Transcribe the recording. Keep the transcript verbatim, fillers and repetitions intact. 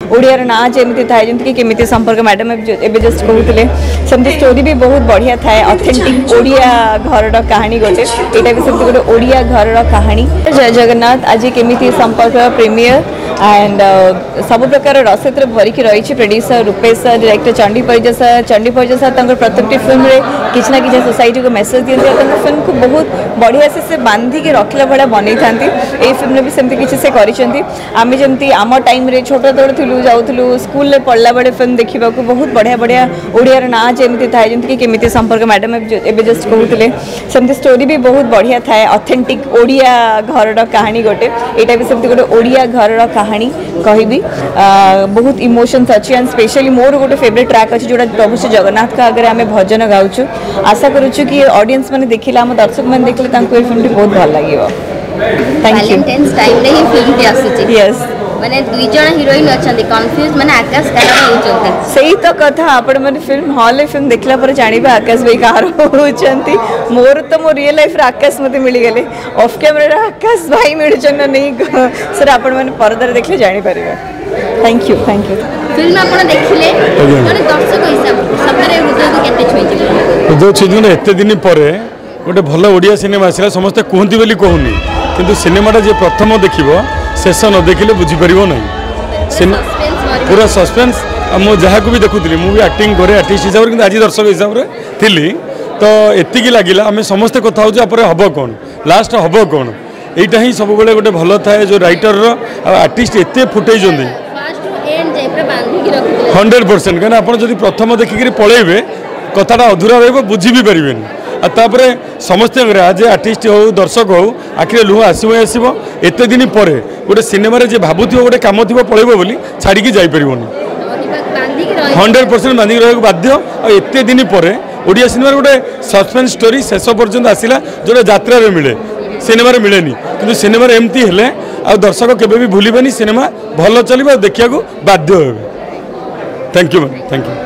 ओडियार ना जमी थाए जमीक केमी संपर्क मैडम एवं जस्ट कहते सेमती स्टोरी भी बहुत बढ़िया थाए ऑथेंटिक ओडिया घर कहानी गोटे यहाँ भी सेमती गोटे ओडिया घर कहानी। जय जगन्नाथ आज केमी संपर्क प्रीमियर एंड सब प्रकार रसद भरिकी रही producer Rupesh sir director Chandi Parija sir Chandi Parija sir प्रत्येक फिल्म रे किसी ना कि सोसाइटी को मेसेज दिखते फिल्म को बहुत बढ़िया से से बांधिकी रखला भाया बनई था ये फिल्म भी सेमती किसी से करें जमी आम टाइम रे छोट तोड़ थिलु जाऊँ स्कूल में पढ़ला बेले फिल्म देखा बहुत बढ़िया बढ़िया ओडियार ना जमी थाए जमीक केमी संपर्क मैडम एवं जस्ट कहते सेमती स्टोरी भी बहुत बढ़िया थाए ऑथेंटिक ओडिया घर कहानी गोटे यहाँ भी सेमती गोटे ओडिया घर कहानी कहबी बहुत इमोशंस अच्छी एंड स्पेशली मोर गोटे फेवरेट ट्रैक अच्छी जोड़ा प्रभु श्री जगन्नाथ का आगे आम भजन गाऊँ आशा करुचु कि ऑडियंस मैंने देखिला आम दर्शक मैंने देखले तांको ये फिल्म बहुत भल लागिवो। Thank you. वैलेंटाइन्स टाइम रे ही फिल्म टी आसी यस माने दुई जण हीरोइन अछंती कंफ्यूज माने आकाश काहे होचंती सही तो कथा आपण माने फिल्म हॉल रे फिल्म देखला पर जानिबा आकाश भाई कार होचंती मोर तो मो रियल लाइफ रे आकाश मते मिली गेले ऑफ कैमरा रे आकाश भाई मिलचन नहीं सर आपण माने पर्दा रे देखले जानि परिबा। Thank you thank you. Film आपण देखिले माने दर्शक हिसाब सबरे हृदय को केते छुईची हृदय छुईची एते दिन परे गोटे भल ओडिया सिनेमा आसला समस्त कहती बोली कहूनी किंतु सिनेमाटा जे प्रथम देखिबो शेष न देखिले बुझीपर ना पूरा सस्पेंस मुझे जहाँ को भी देखुली मुझे एक्टिंग करे आर्टिस्ट हिसाब से आज दर्शक हिसाब से थी तो एतिकी लगिला आम समस्ते कथा हो हम कौन लास्ट हम कौन यहाँ ही सब बेले गोटे भल थाए जो राइटर आर्टिस्ट एत फुटे हंड्रेड परसेंट कहीं आप प्रथम देखिक पलैबे कथाटा अधूरा रही बुझी भी पारे आपर समस्त आज आर्टिस्ट हो दर्शक हो आखिरे लुह आसो आसो एत दिन पर गोटे सिनेमा जे भावुथ गोटे कम थी पलैब बोली छाड़ी जापर हंड्रेड परसेंट बांधिक रहा बाध्य एत दिन पर ओडिया सिनेमा गोटे सस्पेंस स्टोरी शेष पर्यंत आसला जो यात्रा मिले सिनेमा मिले कि सिनेमा एमती हेले आ दर्शक केबे भी भूलिबेनी सिनेमा भल चलिबा देखिया को बाध्य होबे। Thank you ma'am thank you.